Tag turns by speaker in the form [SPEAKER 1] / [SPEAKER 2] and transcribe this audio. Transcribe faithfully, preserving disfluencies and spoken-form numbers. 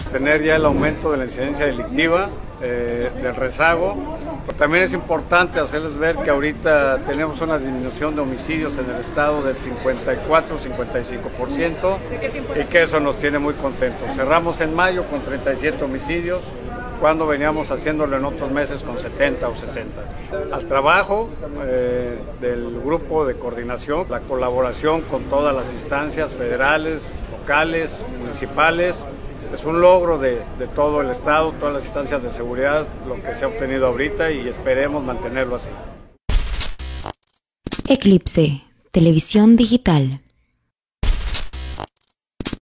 [SPEAKER 1] tener ya el aumento de la incidencia delictiva, eh, del rezago. También es importante hacerles ver que ahorita tenemos una disminución de homicidios en el estado del cincuenta y cuatro a cincuenta y cinco por ciento y que eso nos tiene muy contentos. Cerramos en mayo con treinta y siete homicidios, cuando veníamos haciéndolo en otros meses con setenta o sesenta. Al trabajo eh, del grupo de coordinación, la colaboración con todas las instancias federales, locales, municipales, es un logro de, de todo el estado, todas las instancias de seguridad, lo que se ha obtenido ahorita, y esperemos mantenerlo así.
[SPEAKER 2] Eclipse, televisión digital.